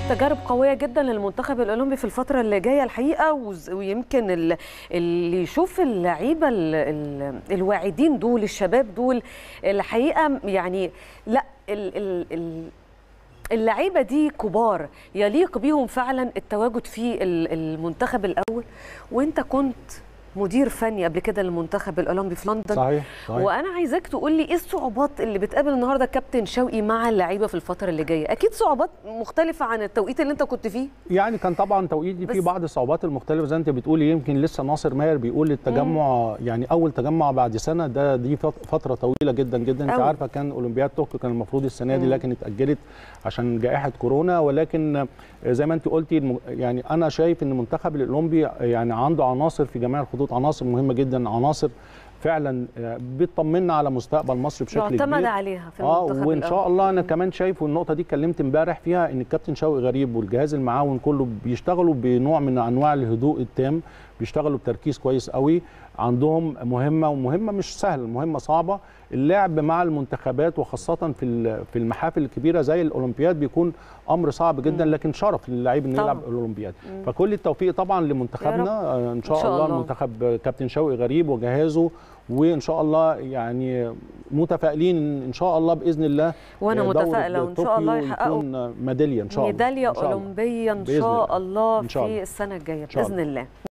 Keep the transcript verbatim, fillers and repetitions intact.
تجارب قوية جدا للمنتخب الأولمبي في الفترة اللي جاية الحقيقة، ويمكن اللي يشوف اللعيبة الواعدين دول، الشباب دول الحقيقة، يعني لا اللعيبة دي كبار يليق بيهم فعلا التواجد في المنتخب الأول. وانت كنت مدير فني قبل كده للمنتخب الاولمبي في لندن. صحيح, صحيح. وانا عايزاك تقول لي ايه الصعوبات اللي بتقابل النهارده كابتن شوقي مع اللعيبه في الفتره اللي جايه؟ اكيد صعوبات مختلفه عن التوقيت اللي انت كنت فيه. يعني كان طبعا توقيتي فيه بعض الصعوبات المختلفه زي انت بتقولي. يمكن لسه ناصر ماهر بيقول التجمع مم. يعني اول تجمع بعد سنه، ده دي فتره طويله جدا جدا. انت عارفه كان اولمبياد طوكيو كان المفروض السنه دي، لكن اتاجلت عشان جائحه كورونا. ولكن زي ما انت قلتي، يعني انا شايف ان المنتخب الاولمبي يعني عنده عناصر في جميع الخطوط، عناصر مهمه جدا، عناصر فعلا بتطمنا على مستقبل مصر بشكل كبير، يعتمد عليها في اه المنتخب. وان شاء الله انا كمان شايف، والنقطه دي اتكلمت امبارح فيها، ان الكابتن شوقي غريب والجهاز المعاون كله بيشتغلوا بنوع من انواع الهدوء التام، بيشتغلوا بتركيز كويس قوي. عندهم مهمه، ومهمه مش سهله، مهمه صعبه. اللعب مع المنتخبات وخاصه في في المحافل الكبيره زي الاولمبياد بيكون امر صعب جدا، لكن شرف للاعيب انه يلعب الاولمبياد. فكل التوفيق طبعا لمنتخبنا ان شاء, إن شاء الله, الله. منتخب كابتن شوقي غريب وجهازه، وان شاء الله يعني متفائلين ان شاء الله باذن الله. وانا متفائله وان شاء الله يحققوا ميداليه ان شاء الله، ميداليه اولمبيه ان شاء الله في السنه الجايه باذن الله.